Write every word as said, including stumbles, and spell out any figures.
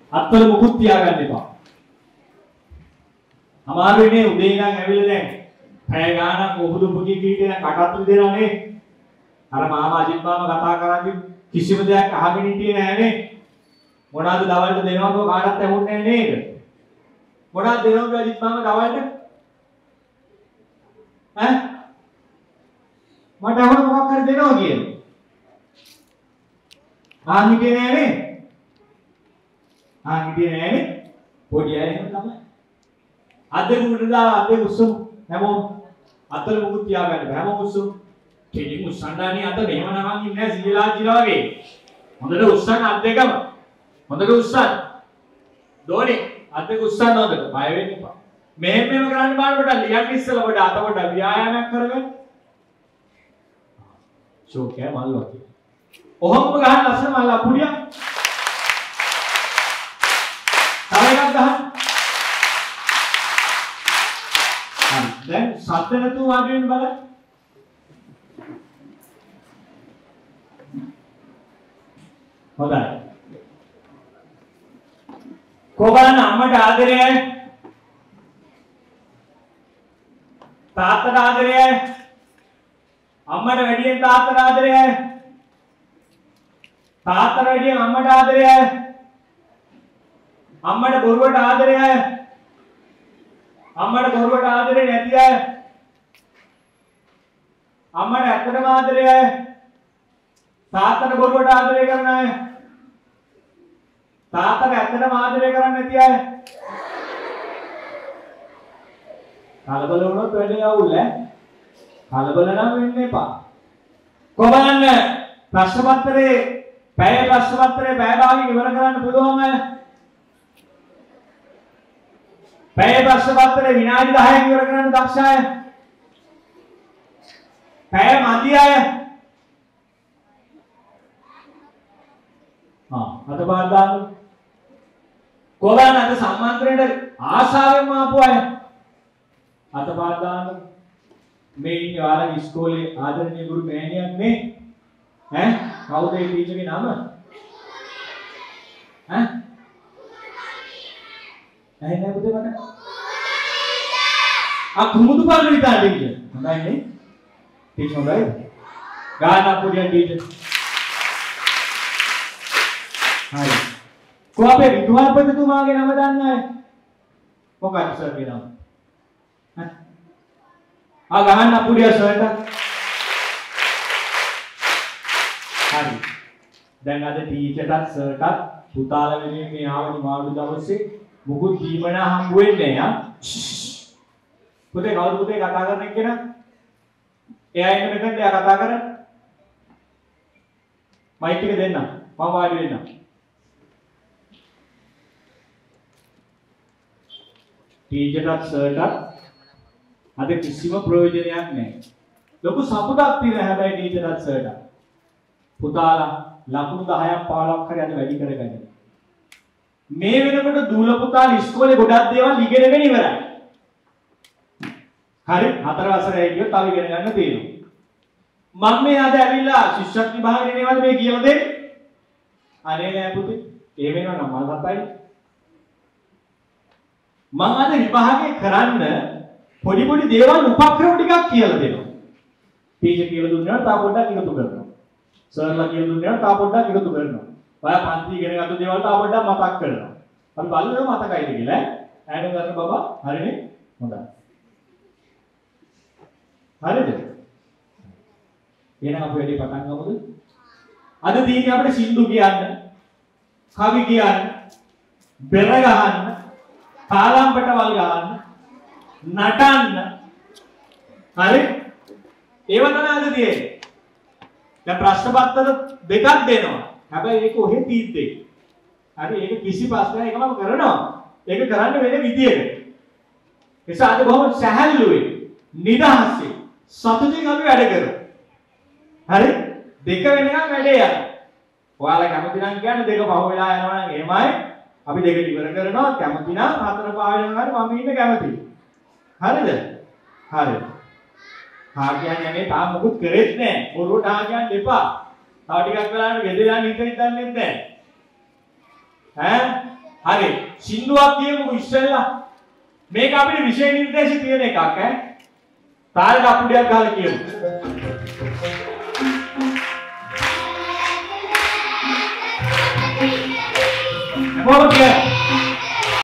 අත්වල මුකුත් තියාගන්න එපා. අමාරුනේ උදේ ඉඳන් ඇවිල්ලා දැන් පැය ගානක් ඔහුදු පුකි කීටේ කටත් දෙනවනේ. අර මාමා අජිත් මාමා කතා කරද්දි කිසිම දෙයක් අහගෙන හිටියේ නැහනේ. මොනවාද දවල්ට දෙනවද කාටවත් ඇහුන්නේ නැහැ නේද? මොනවාද දෙනවද අජිත් මාමා දවල්ට? ඈ? මට අහුන මොකක් හරි දෙනවා කියන්නේ. ආන් හිටියේ නැහනේ. ආන් හිටියේ නැහනේ. පොඩි අය එහෙම තමයි. අද මුඩලා අද උසුම් හැමෝම අතල මුකුත් තියාගන්න බෑ. හැමෝම උසුම්. කෙලින් උස්සන්නානේ අත මෙහෙම නමන් ඉන්නේ නැහැ සීලා ජීලා වගේ. හොඳට උස්සන්න අත් දෙකම. හොඳට උස්සන්න. දෝනේ අත් දෙක උස්සන්න හොඳට. බය වෙන්න එපා. මෙහෙම මෙහෙම කරන්න බාර කොට ලියන්න ඉස්සලා කොට අත කොට ව්‍යායාමයක් කරගන්න. ෂෝකේ මල්ලෝ කිය. ඔහොම ගහන්න ලස්සන මල්ල අපුඩියක්. තව එකක් ගහන්න. හරි. දැන් සද්ද නැතුව වාඩි වෙන්න බලන්න. හොඳයි. කොබලන අම්මට ආදරයයි. තාත්තට ආදරයයි. අම්මට වැඩියෙන් තාත්තට ආදරයයි. තාත්තට වැඩියෙන් අම්මට ආදරයයි. අම්මට බොරුවට ආදරයයි. අම්මට බොරුවට ආදරේ නැති අය. අම්මට ඇත්තටම ආදරයයි. තාත්තට බොරුවට ආදරය කරන අය. තාත්තට ඇත්තටම ආදරය කරන්නේ නැති අය. කලබල වුණොත් වැඩේ අවුල් ඈ. කලබල නම් වෙන්න එපා. කොහොමද ප්‍රශ්න පත්‍රයේ පැය ප්‍රශ්න පත්‍රයේ පැය භාගයක් ඉවර කරන්න පුළුවන් අය? පැය ප්‍රශ්න පත්‍රයේ විනාඩි දහයක් ඉවර කරන්න දක්ෂ අය? පැය මදි අය? ආ අත පාත් දාන්න. කොහොමද අද සම්මන්ත්‍රණයට ආශාවෙන්ම ආපු අය? අත පාත් දාන්න. මේ ඉන්නේ ඔයාලගේ ඉස්කෝලේ ආදරණීය ගුරු මෑණියක් නේ. ඈ කවුද ඒ ටීචර්ගේ නම? ඈ ඇහෙන්නේ පුතේ මට? ආ කුමුදු පාරමිතා ටීචර්. හොඳයි නේ. ටීචර් හොඳයි. ගාන පුඩියන් ටීචර්. හරි. කො අපේ විදුහල්පතිතුමාගේ නම දන්නේ නැහැ. මොකක්ද සර්ගේ නම? ඈ ආ ගහන්න පුඩිය සර්ට. හරි. දැන් අද ටීචර්ටත් සර්ටත් පුතාලා වෙනුවෙන් මේ ආවනි මාළු දවසේ මුකුත් දීමනා හම්බ වෙන්නේ ඈ. පුතේ කවුද පුතේ කතා කරන එක්කෙනා? එයා ඉන්න මෙතනට එයා කතා කරන්නේ. මයික් එක දෙන්න. මම වාඩි වෙන්නම්. ටීචර්ටත් සර්ටත් අද කිසිම ප්‍රයෝජනයක් නැහැ. ලොකු සතුටක් තියෙන හැබැයි ටීචර්ටත් සර්ටත්. පුතාලා ලකුණු දහයක් පහළොවක් හරි අද වැඩි කරගන්න. මේ වෙනකොට දූල පුතාලා ඉස්කෝලේ ගොඩක් දේවල් ඉගෙනගෙන ඉවරයි. හරි හතර වසරේ ගියොත් තව ඉගෙන ගන්න තියෙනවා. මම මේ අද ඇවිල්ලා ශිෂ්‍යත්ව විභාගේ නේද මේ කියලා දෙන්නේ? අනේ නෑ පුතේ. ඒ වෙනව නම් මල් හතයි. මම අද විභාගේ කරන්න පොඩි පොඩි දේවල් උපක්‍රම ටිකක් කියලා දෙනවා. ටීචර් කියලා දුන්නාට තා පොඩ්ඩක් එකතු කරනවා. සර්ලා කියලා දුන්නාට තා පොඩ්ඩක් එකතු කරනවා. ඔයා පන්ති ඉගෙන ගත්ත දේවල් තා පොඩ්ඩක් මතක් කරනවා. අපි බලන්න මතකයිද කියලා ඈ. ඈඩ් කරන බබා හරිනේ? හොඳයි. හරිද? එහෙනම් අපි වැඩි පටන් ගමුද? අද දීන්නේ අපිට සින්දු කියන්න, කවි කියන්න, බෙර ගහන්න, තාලම්පටවල් ගහන්න, නටන්න. හරි? ඒව තමයි අද තියෙන්නේ. දැන් ප්‍රශ්න පත්‍ර දෙකක් දෙනවා. හැබැයි ඒක ඔහෙ තීත්තේ. හරි ඒක කිසි ප්‍රශ්නයක් එකම කරනවා. ඒක කරන්න වෙන විදියකට. ඒස අද බොහොම සැහැල්ලුවේ, නිදහසේ, සතුටින් අපි වැඩ කරමු. හරි? දෙක වෙනකන් වැඩේ යනවා. ඔයාලා කැමති නම් කියන්නේ දෙක පහ වෙලා යනවා නම් එහෙමයි. අපි දෙක ඉවර කරනවා. කැමති නම් හතර පහ වෙනවා හරි මම ඉන්න කැමතියි. හරිද? හරි. හා කියන්නේ මේ තාම මොකුත් කරෙත් නැහැ. බොරුවට හා කියන්න එපා. තව ටිකක් වෙලාවට ගෙදර යන්න හිතෙන්නේ නැහැ. ඈ? හරි. සින්දුවක් කියමුකෝ ඉස්සෙල්ලා. මේක අපිට විෂය නිර්දේශය තියෙන එකක් ඈ. තාලෙට අපුඩියක් ගහලා කියමු. කොහොමද කියන්නේ?